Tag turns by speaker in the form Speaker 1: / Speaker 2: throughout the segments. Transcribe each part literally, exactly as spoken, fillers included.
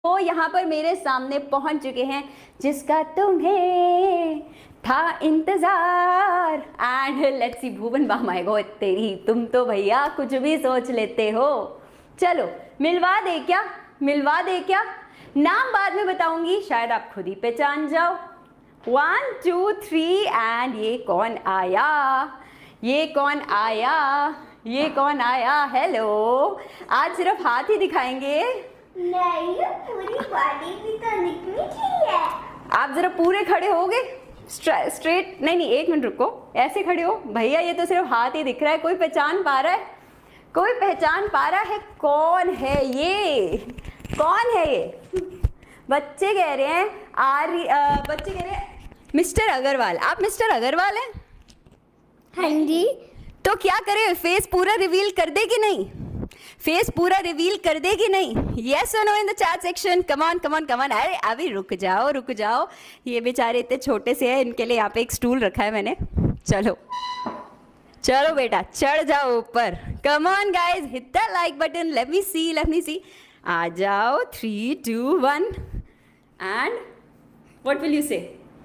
Speaker 1: वो यहाँ पर मेरे सामने पहुंच चुके हैं जिसका तुम्हें था इंतजार। एंड लेट्स सी भुवन बा माय गॉड, तेरी तुम तो भैया कुछ भी सोच लेते हो। चलो मिलवा दे क्या, मिलवा दे क्या। नाम बाद में बताऊंगी, शायद आप खुद ही पहचान जाओ। वन टू थ्री एंड ये कौन आया, ये कौन आया, ये कौन आया। हेलो, आज सिर्फ हाथ ही दिखाएंगे?
Speaker 2: नहीं, पूरी बॉडी भी तो दिखनी चाहिए।
Speaker 1: आप जरा पूरे खड़े होगे, स्ट्रेट। नहीं नहीं, एक मिनट रुको, ऐसे खड़े हो भैया। ये तो सिर्फ हाथ ही दिख रहा है। कोई पहचान पा रहा है? कोई पहचान पा रहा है? कौन है ये, कौन है ये? बच्चे कह रहे हैं आर्य, बच्चे कह रहे हैं मिस्टर अग्रवाल। आप मिस्टर अग्रवाल हैं?
Speaker 2: हाँ जी।
Speaker 1: तो क्या करें, फेस पूरा रिवील कर दे कि नहीं? फेस पूरा रिवील कर दे कि नहीं? यस और no in the chat section. Come on come on come on. अरे अभी रुक जाओ रुक जाओ, ये बेचारे इतने छोटे से हैं, इनके लिए यहाँ पे एक स्टूल रखा है मैंने। चलो चलो बेटा, चढ़ जाओ ऊपर। Come on guys, hit the like button. Let me see, let me see. आ जाओ, three two one and what will you say?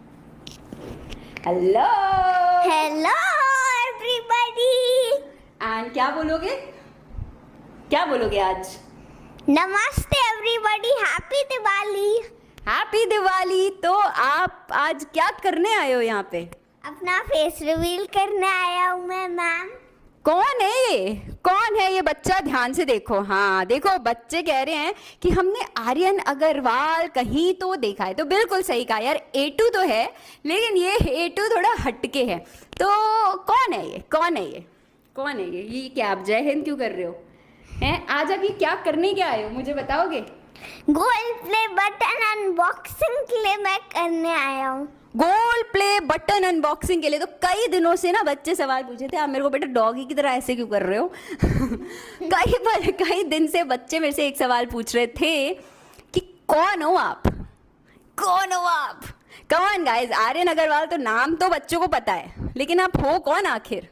Speaker 1: Hello
Speaker 2: hello everybody.
Speaker 1: And क्या बोलोगे, क्या बोलोगे आज?
Speaker 2: नमस्ते everybody, happy Diwali.
Speaker 1: Happy Diwali. तो आप आज क्या करने आए हो यहाँ पे?
Speaker 2: अपना फेस रिवील करने आया हूँ मैं मैम।
Speaker 1: कौन है ये, कौन है ये बच्चा? ध्यान से देखो। हाँ देखो, बच्चे कह रहे हैं कि हमने आर्यन अग्रवाल कहीं तो देखा है। तो बिल्कुल सही कहा यार, ए टू तो है लेकिन ये ए टू थोड़ा हटके है। तो कौन है ये, कौन है ये, कौन है ये? ये क्या आप जय हिंद क्यों कर रहे हो हैं? आज आप ये क्या करने क्या आए हो, मुझे बताओगे?
Speaker 2: गोल्ड प्ले बटन अनबॉक्सिंग के लिए मैं करने आया हूँ।
Speaker 1: गोल्ड प्ले बटन अनबॉक्सिंग के लिए। तो कई दिनों से ना बच्चे सवाल पूछे थे, आप मेरे को बेटा डॉगी की तरह ऐसे क्यों कर रहे हो? कई बार कई दिन से बच्चे मेरे से एक सवाल पूछ रहे थे कि कौन हो आप, कौन हो आप? Come on guys, Aryan Agarwal तो नाम तो बच्चों को पता है, लेकिन आप हो कौन आखिर?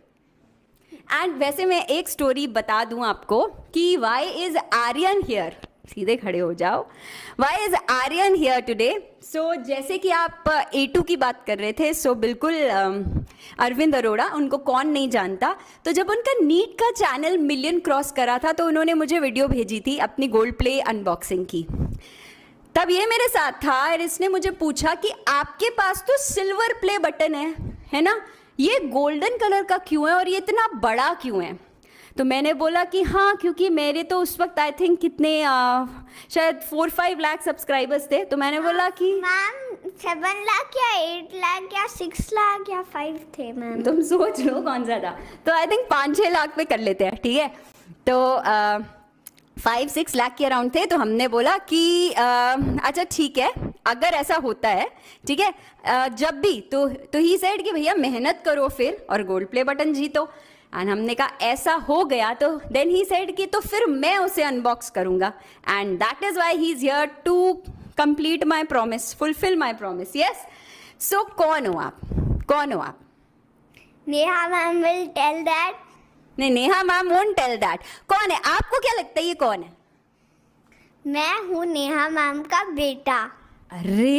Speaker 1: एंड वैसे मैं एक स्टोरी बता दूं आपको कि वाई इज आर्यन हियर। सीधे खड़े हो जाओ। Why is Aryan here today? So जैसे कि आप ए टू की बात कर रहे थे, सो so बिल्कुल अरविंद अरोड़ा, उनको कौन नहीं जानता। तो जब उनका नीट का चैनल मिलियन क्रॉस करा था तो उन्होंने मुझे वीडियो भेजी थी अपनी गोल्ड प्ले अनबॉक्सिंग की। तब ये मेरे साथ था और इसने मुझे पूछा कि आपके पास तो सिल्वर प्ले बटन है है ना, ये गोल्डन कलर का क्यों है और ये इतना बड़ा क्यों है? तो मैंने बोला कि हाँ, क्योंकि मेरे तो उस वक्त आई थिंक कितने आ, शायद फोर फाइव लाख सब्सक्राइबर्स थे। तो मैंने बोला कि
Speaker 2: मैम सेवन लाख या एट लाख या सिक्स लाख या फाइव थे मैम।
Speaker 1: तुम सोच लो कौन सा था। तो आई थिंक पाँच छः लाख पे कर लेते हैं, ठीक है। तो आ, फाइव सिक्स लाख के अराउंड थे। तो हमने बोला कि आ, अच्छा ठीक है, अगर ऐसा होता है ठीक है, आ, जब भी तो तो ही सेड कि भैया मेहनत करो फिर और गोल्ड प्ले बटन जीतो। एंड हमने कहा ऐसा हो गया तो देन ही सेड कि तो फिर मैं उसे अनबॉक्स करूंगा। And that is why he is here to complete my promise, fulfil my promise. Yes. So कौन हो आप, कौन हो आप?
Speaker 2: Neha ma'am will tell that.
Speaker 1: नहीं, Neha ma'am won't tell that. कौन है? आपको क्या लगता है ये कौन है?
Speaker 2: मैं हूँ नेहा मैम का बेटा।
Speaker 1: अरे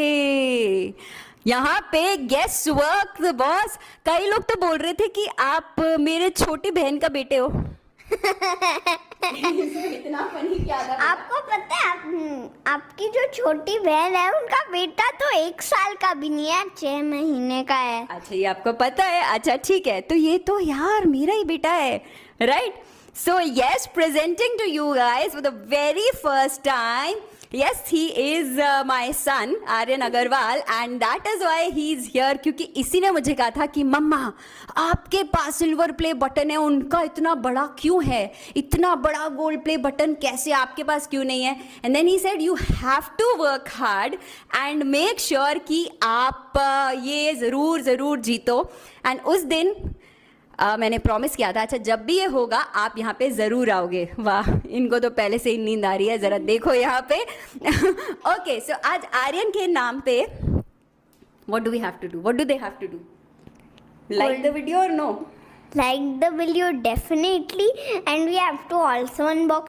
Speaker 1: यहाँ पे गेस वर्क द बॉस। कई लोग तो बोल रहे थे कि आप मेरे छोटी बहन का बेटे हो। इतना फनी क्या था?
Speaker 2: आपको पता है आप, आपकी जो छोटी बहन है उनका बेटा तो एक साल का भी नहीं है, छह महीने का है।
Speaker 1: अच्छा, ये आपको पता है? अच्छा ठीक है, तो ये तो यार मेरा ही बेटा है, right? So yes, presenting to you guys for the very first time, yes he is uh, my son Aryan Agarwal and that is why he is here। क्योंकि इसी ने मुझे कहा था कि मम्मा आपके पास सिल्वर प्ले बटन है, उनका इतना बड़ा क्यों है, इतना बड़ा गोल्ड प्ले बटन कैसे आपके पास क्यों नहीं है? and then he said you have to work hard and make sure कि आप uh, ये ज़रूर ज़रूर जीतो। and उस दिन Uh, मैंने प्रॉमिस किया था, अच्छा जब भी ये होगा आप यहाँ पे ज़रूर आओगे। वाह, इनको तो पहले से ही नींद आ रही है, ज़रा देखो यहाँ पे। ओके, सो आज आर्यन के नाम पे what do we have to do, what do they have to do? Like the video और no?
Speaker 2: Like the video definitely, and we have to also unbox